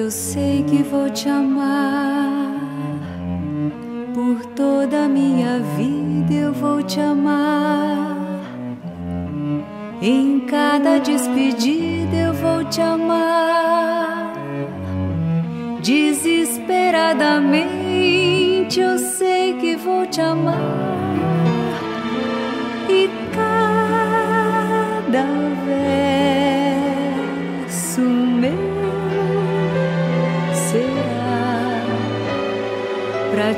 Eu sei que vou te amar por toda a minha vida. Eu vou te amar em cada despedida. Eu vou te amar desesperadamente. Eu sei que vou te amar e cada verso meu será pra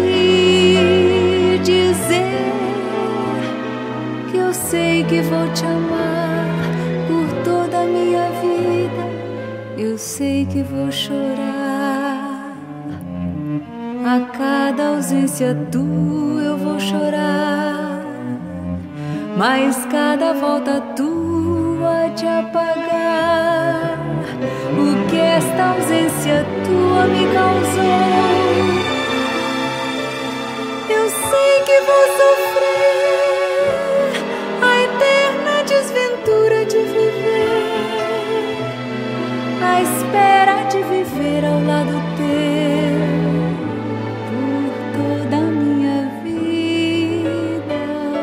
te dizer que eu sei que vou te amar por toda a minha vida. Eu sei que vou chorar a cada ausência tua. Eu vou chorar, mas cada volta tua de apagar o que esta ausência tua me causou. Eu sei que vou sofrer a eterna desventura de viver, a espera de viver ao lado teu por toda a minha vida.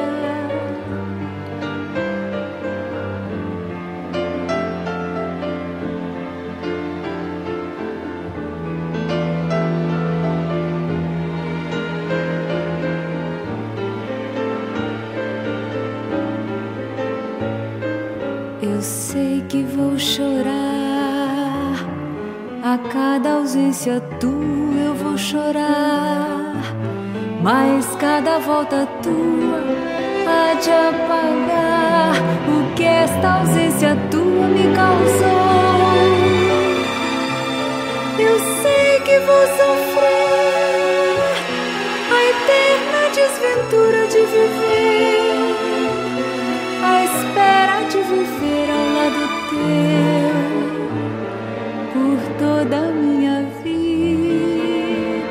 Eu sei que vou chorar a cada ausência tua. Eu vou chorar, mas cada volta tua há de apagar o que esta ausência tua me causou. Eu sei que vou sofrer a eterna desventura de viver, a espera de viver ao lado teu por toda a minha vida.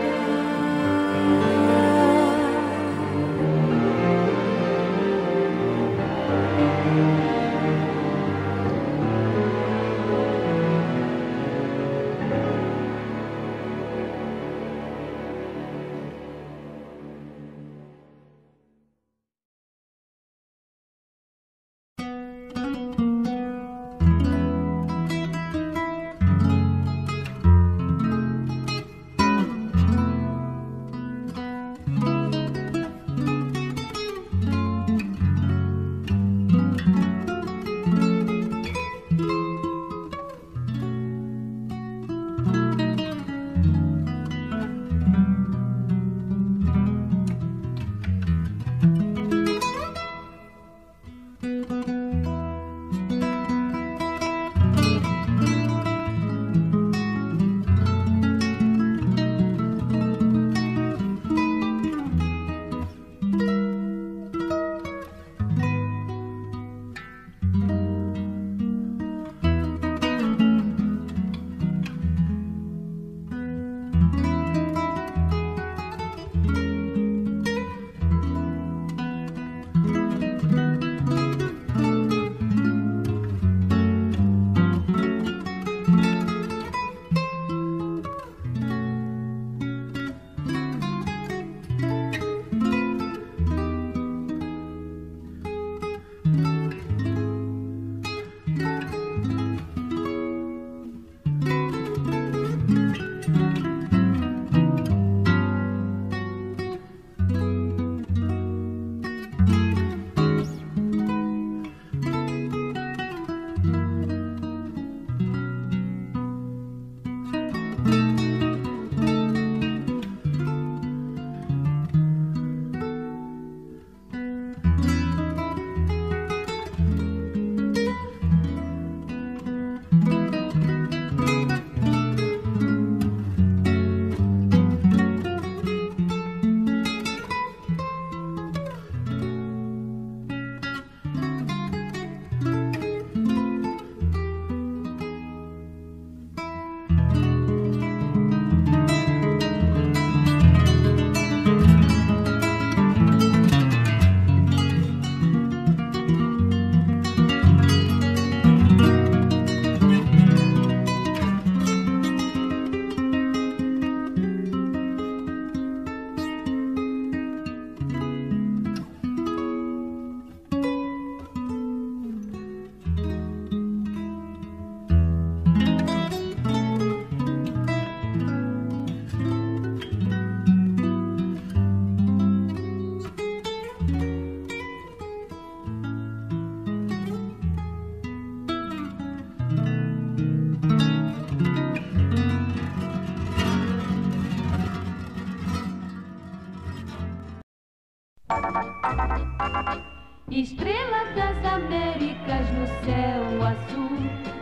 Estrela das Américas no céu azul,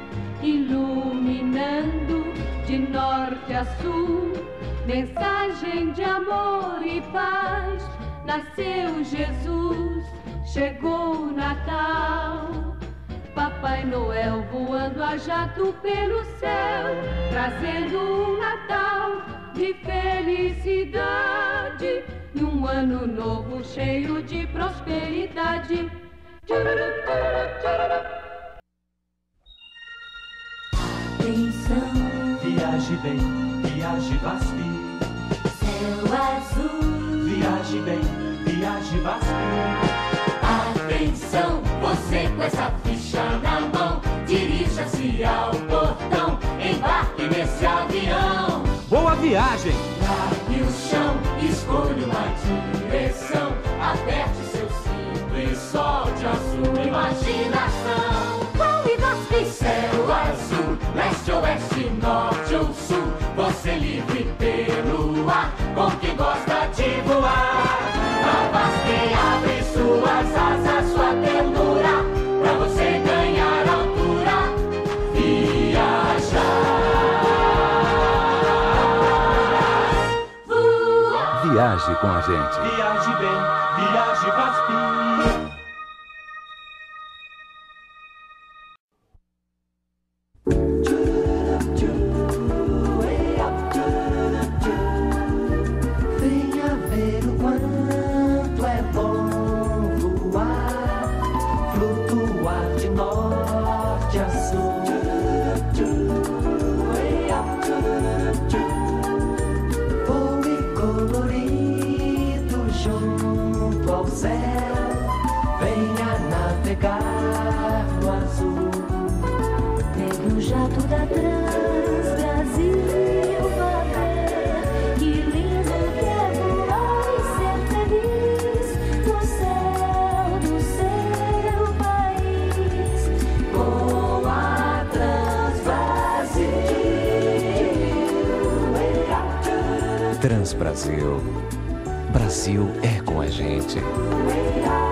iluminando de norte a sul. Mensagem de amor e paz, nasceu Jesus, chegou o Natal. Papai Noel voando a jato pelo céu, trazendo um Natal de felicidade e um ano novo cheio de prosperidade. Atenção, viaje bem, viaje VASP. céu azul. Viaje bem, viaje VASP. Atenção, você com essa ficha na mão, dirija-se ao portão, embarque nesse avião. Boa viagem! Largue o chão, escolha uma direção, aperte seu cinto e solte a sua imaginação. Vão e VASP! Céu azul, leste, oeste, norte ou sul, você livre pelo ar, com quem gosta de voar. A VASP abre suas asas, sua ternura, pra você ganhar altura, viajar, voar. Viaje com a gente. Viaje bem, viaje VASP. Venha ver o quanto é bom voar, flutuar de norte a sul. Voe colorido junto ao céu, venha navegar no azul. Pegue o jato da Trans Brasil, vá ver que lindo que é voar e ser feliz no céu do seu país. Com a Trans Brasil. Trans Brasil. Brasil é com a gente.